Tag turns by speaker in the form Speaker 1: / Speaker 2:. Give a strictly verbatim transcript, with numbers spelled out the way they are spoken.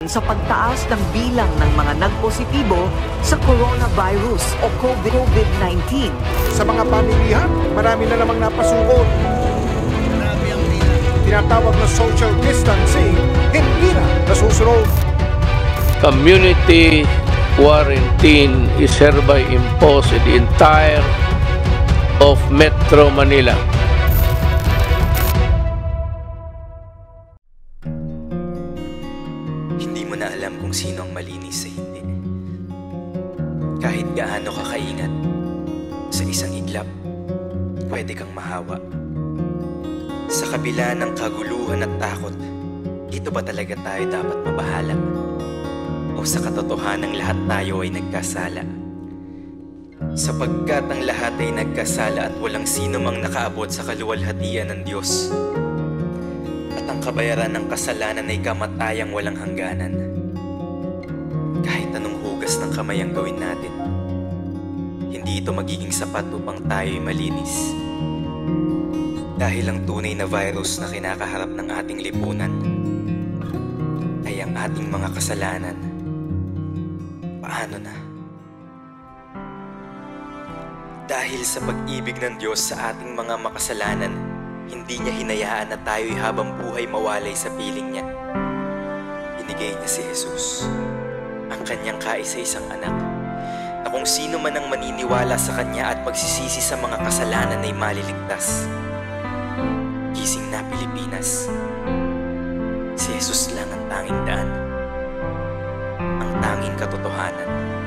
Speaker 1: sa pagtaas ng bilang ng mga nagpositibo sa coronavirus o COVID nineteen.
Speaker 2: Sa mga pamilihan, marami na namang napasugod.
Speaker 3: Marami ang
Speaker 2: tinatawag na social distancing, hindi na nasusunod.
Speaker 4: Community quarantine is hereby imposed in the entire of Metro Manila.
Speaker 5: Hindi mo na alam kung sino ang malinis sa hindi. Kahit gaano ka kaingat, sa isang iglap, pwede kang mahawa. Sa kabila ng kaguluhan at takot, dito ba talaga tayo dapat mabahala? O sa katotohanang lahat tayo ay nagkasala? Sapagkat ang lahat ay nagkasala at walang sino mang nakaabot sa kaluwalhatian ng Diyos. At ang kabayaran ng kasalanan ay kamatayang walang hangganan. Kahit anong hugas ng kamay ang gawin natin, hindi ito magiging sapat upang tayo'y malinis. Dahil ang tunay na virus na kinakaharap ng ating lipunan ay ang ating mga kasalanan. Paano na? Dahil sa pag-ibig ng Diyos sa ating mga makasalanan, hindi niya hinayaan na tayo'y habang buhay mawalay sa piling niya. Binigay niya si Jesus, ang kanyang kaisa-isang anak, na kung sino man ang maniniwala sa kanya at magsisisi sa mga kasalanan ay maliligtas. Gising na Pilipinas, si Jesus lang ang tanging daan, ang tanging katotohanan.